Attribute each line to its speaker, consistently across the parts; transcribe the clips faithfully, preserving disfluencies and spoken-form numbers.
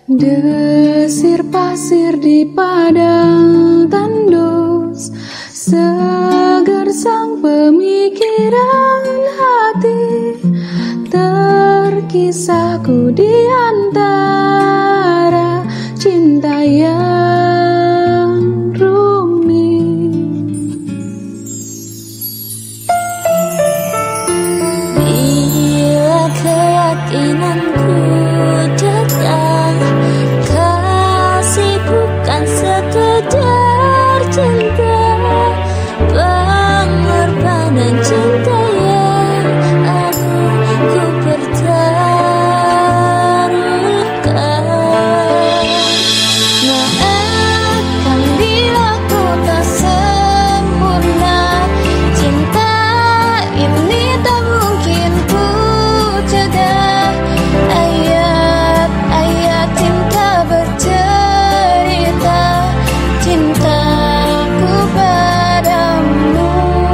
Speaker 1: Desir pasir di padang tandus, segar sang pemikiran hati, terkisahku di antara cinta yang rumit.
Speaker 2: Bila keyakinanku datang, kasih bukan sekedar cinta, pengorbanan cinta yang aku ku pertaruhkan. Maafkan bila ku tak sempurna, cinta ini tak mungkin ku cegah. Ayat-ayat cinta bercerita cintaku padamu.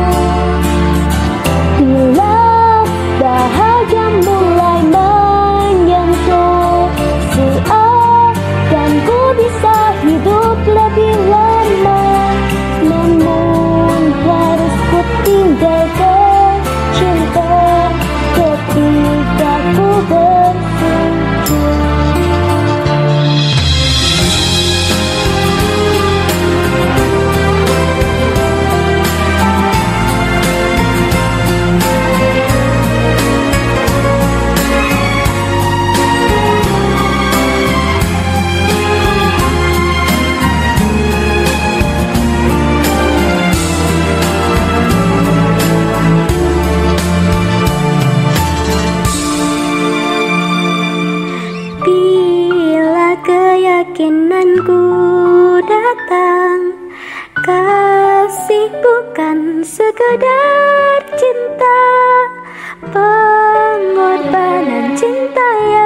Speaker 2: Bila bahagia mulai menyentuh, seakan ku bisa hidup lebih lama. Namun harus ku tinggalkan cinta ketika ku bersujud. Bila keyakinanku datang, kasih bukan sekedar cinta, pengorbanan cinta yang